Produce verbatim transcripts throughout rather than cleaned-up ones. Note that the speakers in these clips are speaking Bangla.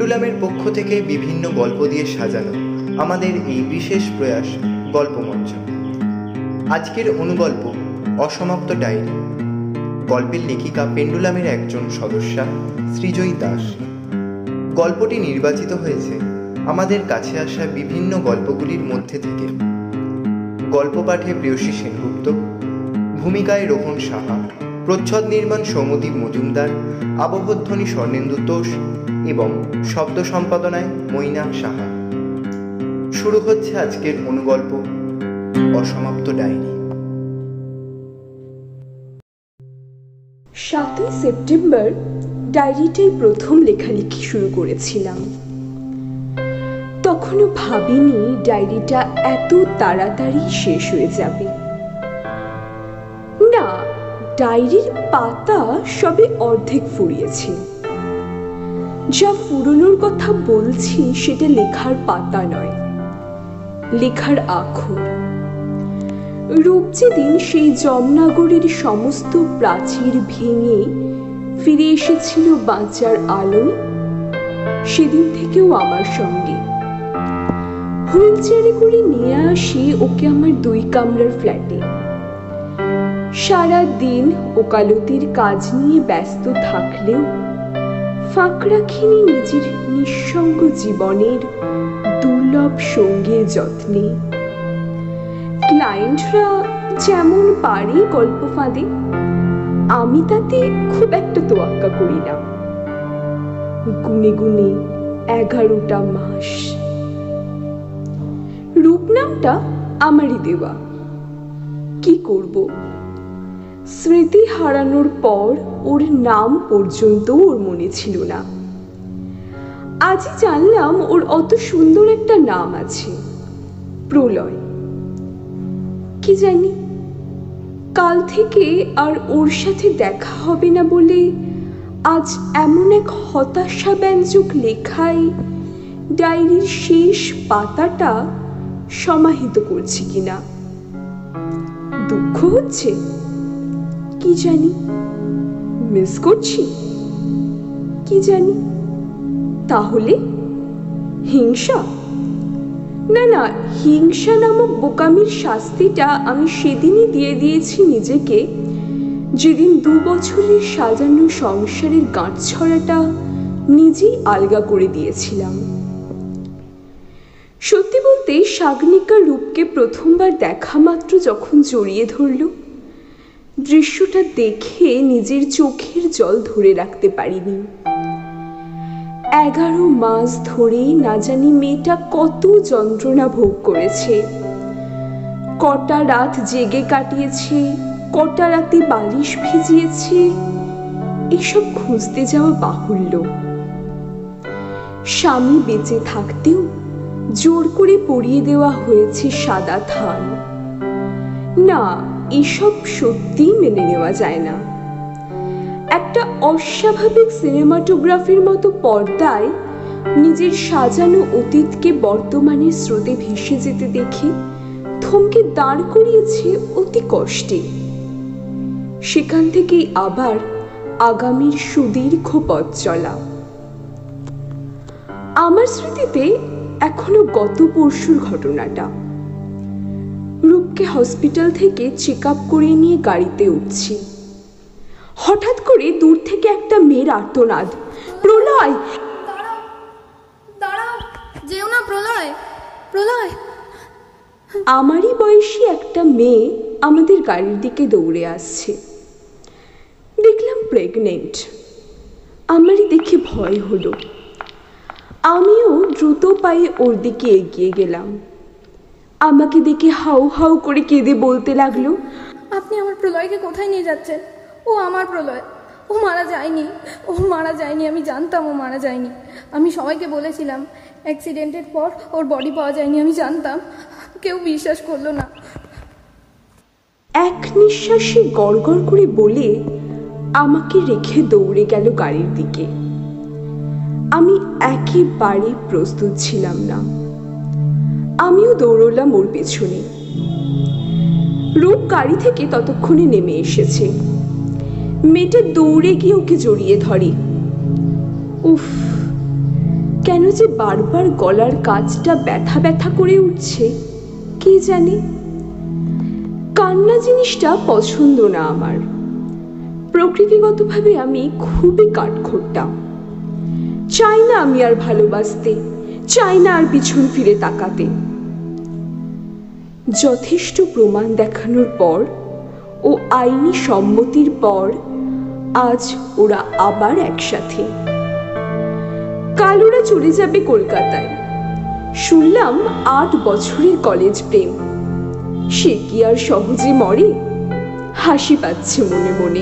পেন্ডুলামের পক্ষ থেকে বিভিন্ন গল্প দিয়ে সাজানো আমাদের এই বিশেষ প্রয়াস গল্পমঞ্চ। আজকের অনুগল্প অসমাপ্ত ডায়েরি। গল্পের লেখিকা পেন্ডুলামের একজন সদস্যা সৃজয়ী দাস। গল্পটি নির্বাচিত হয়েছে আমাদের কাছে আসা বিভিন্ন গল্পগুলির মধ্যে থেকে। গল্প পাঠে প্রেয়সী সেনগুপ্ত, ভূমিকায় রোহন সাহা, প্রচ্ছদ নির্মাণ সৌম্যদীপ মজুমদার, আবহধ্বনি স্বর্ণেন্দু তোষ এবং শব্দ সম্পাদনায় মৈনাক সাহা। শুরু হচ্ছে আজকের অনুগল্প অসমাপ্ত ডায়েরি। সাতই সেপ্টেম্বর ডায়েরিটাই প্রথম লেখালেখি শুরু করেছিলাম। তখনও ভাবিনি ডায়েরিটা এত তাড়াতাড়ি শেষ হয়ে যাবে। না, ডায়েরির পাতা সবে অর্ধেক ফুরিয়েছে। যা ফুরোনোর কথা বলছি সেটা লেখার পাতা নয়, লেখার আখর। রূপ যেদিন সেই জমনগরের সমস্ত প্রাচীর ভেঙে ফিরে এসেছিল বাঁচার আলোয়, সেদিন থেকেও আমার সঙ্গে হুইল চেয়ারে করে নিয়ে আসি ওকে আমার দুই কামরার ফ্ল্যাটে। সারা দিন ওকালতির কাজ নিয়ে ব্যস্ত থাকলেও ফাঁক রাখিনি নিজের নিঃসঙ্গ জীবনের দুর্লভ সঙ্গীর যত্নে। ক্লায়েন্টরা যেমন পারে গল্প ফাঁদে, আমি তাতে খুব একটা তোয়াক্কা করি না। গুনে গুনে এগারোটা মাস। রূপ নামটা আমারই দেওয়া। কি করব, স্মৃতি হারানোর পর ওর নাম পর্যন্ত ওর মনে ছিল না। আজই জানলাম ওর অত সুন্দর একটা নাম আছে, প্রলয়। কি জানি কাল থেকে আর ওর সাথে দেখা হবে না বলে আজ এমন এক হতাশা ব্যঞ্জক লেখায় ডায়েরির শেষ পাতাটা সমাহিত করছি কিনা। দুঃখ হচ্ছে, কি জানি মিস করছি, কি জানি। তাহলে হিংসা? না না, হিংসা নামক বোকামির শাস্তিটা আমি সেদিনই দিয়ে দিয়েছি নিজেকে, যেদিন দু বছরের সাজানো সংসারের গাঁটছড়াটা নিজেই আলগা করে দিয়েছিলাম। সত্যি বলতে সাগনিকা রূপকে প্রথমবার দেখা মাত্র যখন জড়িয়ে ধরল, দৃশ্যটা দেখে নিজের চোখের জল ধরে রাখতে পারিনি। এগারো মাস ধরে না জানি মেয়েটা কত যন্ত্রণা ভোগ করেছে। কটা রাত জেগে কাটিয়েছে, কটা রাতে বালিশ ভিজিয়েছে, এসব খুঁজতে যাওয়া বাহুল্য। স্বামী বেঁচে থাকতেও জোর করে পরিয়ে দেওয়া হয়েছে সাদা থান। না, এসব সত্যিই মেনে নেওয়া যায় না। একটা অস্বাভাবিক সিনেমাটোগ্রাফির মতো পর্দায় নিজের সাজানো অতীতকে বর্তমানের স্রোতে ভেসে যেতে দেখে থমকে দাঁড় করিয়েছে অতি কষ্টে। সেখান থেকেই আবার আগামীর সুদীর্ঘ পথ চলা। আমার স্মৃতিতে এখনো গত পরশুর ঘটনাটা। রূপকে হসপিটাল থেকে চেক আপ করিয়ে নিয়ে গাড়িতে উঠছি। হঠাৎ করে দূর থেকে একটা মেয়ের আর্তনাদ, প্রলয়! যেও না প্রলয়, প্রলয়! আমারই বয়সী একটা মেয়ে আমাদের গাড়ির দিকে দৌড়ে আসছে। দেখলাম প্রেগনেন্ট। আমারই দেখে ভয় হলো। আমিও দ্রুত পায়ে ওর দিকে এগিয়ে গেলাম। আমাকে দেখে হাউ হাউ করে কেঁদে বলতে লাগলো, আপনি আমার প্রলয়কে কোথায় নিয়ে যাচ্ছেন? ও আমার প্রলয়, ও মারা যায়নি, ও মারা যায়নি। আমি জানতাম ও মারা যায়নি। আমি সবাইকে বলেছিলাম, অ্যাক্সিডেন্টের পর ওর বডি পাওয়া যায়নি। আমি জানতাম, কেউ বিশ্বাস করলো না। এক নিঃশ্বাসে গড়গড় করে বলে আমাকে রেখে দৌড়ে গেল গাড়ির দিকে। আমি একেবারে প্রস্তুত ছিলাম না। আমিও দৌড়লাম ওর পেছনে। রূপ গাড়ি থেকে ততক্ষণে নেমে এসেছে। মেয়েটা দৌড়ে গিয়ে ওকে জড়িয়ে ধরে। উফ, কেন যে বারবার গলার কাছটা ব্যথা ব্যথা করে উঠছে কে জানে। কান্না জিনিসটা পছন্দ না আমার। প্রকৃতিগতভাবে আমি খুবই কাঠখোট্টা। চাই না আমি আর ভালোবাসতে, চাই না আর পিছন ফিরে তাকাতে। যথেষ্ট প্রমাণ দেখানোর পর ও আইনি সম্মতির পর আজ ওরা আবার একসাথে। কাল ওরা চলে যাবে কলকাতায়। শুনলাম আট বছরের কলেজ প্রেম, সে কি আর সহজে মরে? হাসি পাচ্ছে মনে মনে।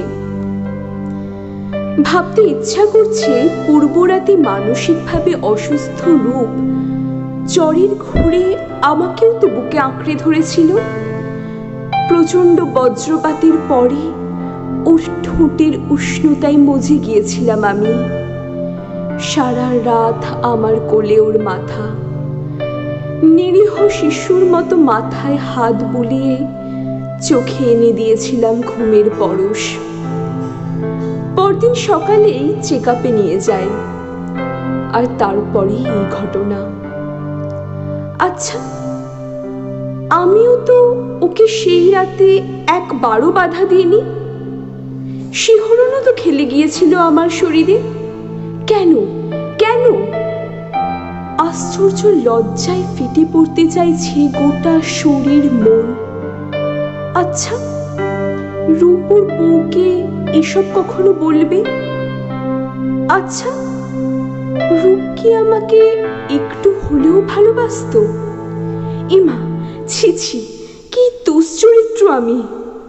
ভাবতে ইচ্ছা করছে পূর্বরাতে মানসিকভাবে অসুস্থ রূপ জ্বরের ঘোরে আমাকেও তো বুকে আঁকড়ে ধরেছিল। প্রচন্ড বজ্রপাতের পরে ওর ঠোঁটের উষ্ণতায় মজে গিয়েছিলাম আমি। সারা রাত আমার কোলে ওর মাথা। নিরীহ শিশুর মতো মাথায় হাত বুলিয়ে চোখে এনে দিয়েছিলাম ঘুমের পরশ। পরদিন সকালেই চেক আপে নিয়ে যায়, আর তারপরেই এই ঘটনা। আচ্ছা, আমিও তো ওকে সেই রাতে একবারও বাধা দিইনি। শিহরণও তো খেলে গিয়েছিল আমার শরীরে। কেন কেন? আশ্চর্য লজ্জায় ফেটে পড়তে চাইছে গোটা শরীর মন। আচ্ছা, রূপর বউকে এসব কখনো বলবে? আচ্ছা, রূপ কি আমাকে একটু হলেও ভালোবাসতো? ইমা, ছি ছি, কি দুশ্চরিত্র আমি।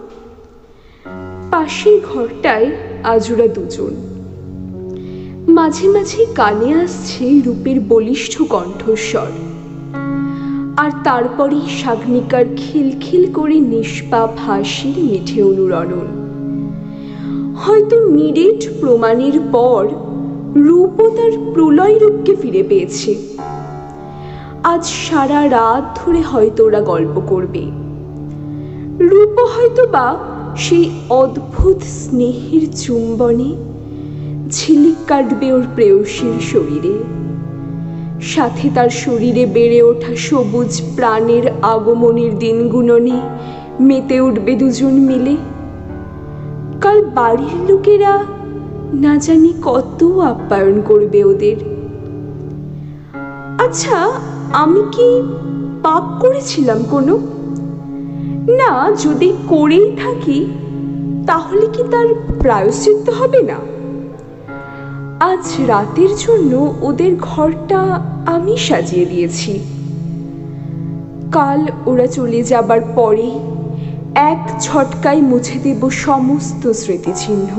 পাশের ঘরটায় আজ ওরা দুজন। মাঝে মাঝে কানে আসছে রূপের বলিষ্ঠ কণ্ঠস্বর, আর তারপরে শাগনিকার খিলখিল করে নিষ্পাপ হাসির মিঠে অনুরণন। হয়তো নিরেট প্রমাণের পর রূপও তার প্রলয় রূপকে ফিরে পেয়েছে। আজ সারা রাত ধরে হয়তো ওরা গল্প করবে। রূপও হয়তো বা সেই অদ্ভুত স্নেহের চুম্বনে ঝিলিক কাটবে ওর প্রেয়সীর শরীরে। সাথে তার শরীরে বেড়ে ওঠা সবুজ প্রাণের আগমনের দিনগুণনে মেতে উঠবে দুজন মিলে। কাল বাড়ির লোকেরা না জানি কত আপ্যায়ন করবে ওদের। আচ্ছা, আমি কি পাপ করেছিলাম কোনো? না, যদি করেই থাকি তাহলে কি তার প্রায়শ্চিত্ত হবে না? আজ রাতের জন্য ওদের ঘরটা আমি সাজিয়ে দিয়েছি। কাল ওরা চলে যাবার পরে এক ঝটকায় মুছে দেব সমস্ত স্মৃতিচিহ্ন।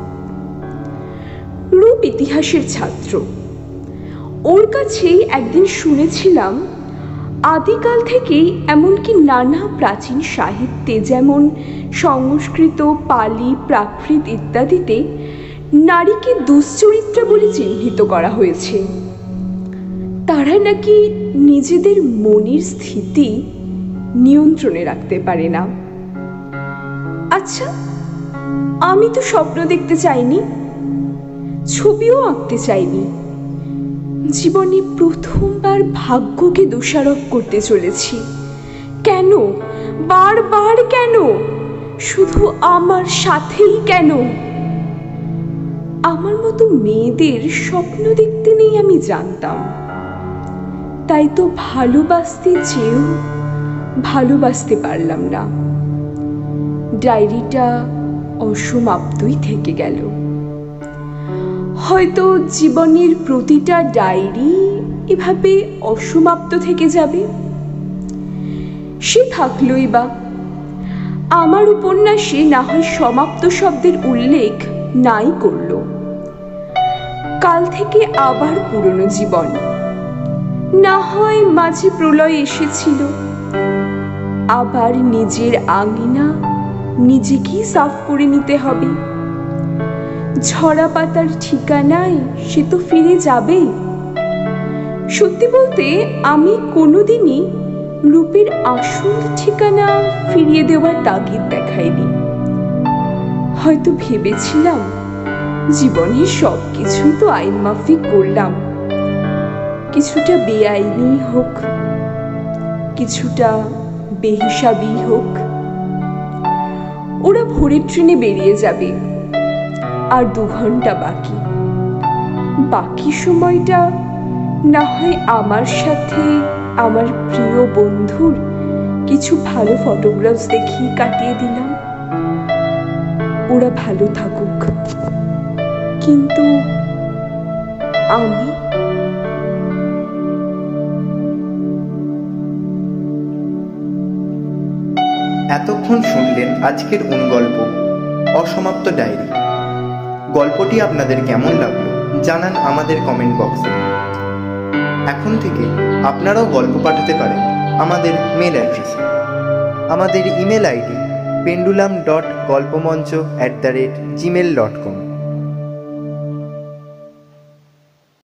রূপ ইতিহাসের ছাত্র। ওর কাছেই একদিন শুনেছিলাম আদিকাল থেকেই, এমনকি নানা প্রাচীন সাহিত্যে যেমন সংস্কৃত, পালি, প্রাকৃত ইত্যাদিতে নারীকে দুশ্চরিত্রা বলে চিহ্নিত করা হয়েছে। তারা নাকি নিজেদের মনের স্থিতি নিয়ন্ত্রণে রাখতে পারে না। আচ্ছা, আমি তো স্বপ্ন দেখতে চাইনি, ছবিও আঁকতে চাইনি। জীবনে প্রথমবার ভাগ্যকে দোষারোপ করতে চলেছি। কেন? বারবার কেন? শুধু আমার সাথেই কেন? আমার মতো মেয়েদের স্বপ্ন দেখতে নেই আমি জানতাম। তাই তো ভালোবাসতে চেয়েও ভালোবাসতে পারলাম না। ডায়েরিটা অসমাপ্তই থেকে গেল। হয়তো জীবনের প্রতিটা ডায়েরি এভাবে অসমাপ্ত থেকে যাবে। সে থাকলই বা, আমার উপন্যাসে না হয় সমাপ্ত শব্দের উল্লেখ নাই করল। কাল থেকে আবার পুরনো জীবন। না হয় মাঝে প্রলয় এসেছিল, আবার নিজের আঙিনা নিজেকেই সাফ করে নিতে হবে। ঝরা পাতার ঠিকানায় সে তো ফিরে যাবে। সত্যি বলতে আমি কোনোদিনই রূপের আসল ঠিকানা ফিরিয়ে দেওয়ার তাগিদ দেখাইনি। হয়তো ভেবেছিলাম জীবনের সবকিছুই তো আইন মাফিক করলাম, কিছুটা বেআইনি হোক, কিছুটা বেহিসাবি হোক। ওরা ভোরের ট্রেনে বেরিয়ে যাবে, আর দু ঘন্টা বাকি। বাকি সময়টা না হয় আমার সাথে আমার প্রিয় বন্ধুর কিছু ভালো ফটোগ্রাফস দেখিয়ে কাটিয়ে দিলাম। ওরা ভালো থাকুক, কিন্তু আমি এতক্ষণ শুনলেন আজকের অনুগল্প অসমাপ্ত ডায়েরি। গল্পটি আপনাদের কেমন লাগলো জানান আমাদের কমেন্ট বক্সে। এখন থেকে আপনারাও গল্প পাঠাতে পারেন আমাদের মেল অ্যাড্রেসে। আমাদের email ID pendulum dot Golpomancha at the rate Gmail dot com.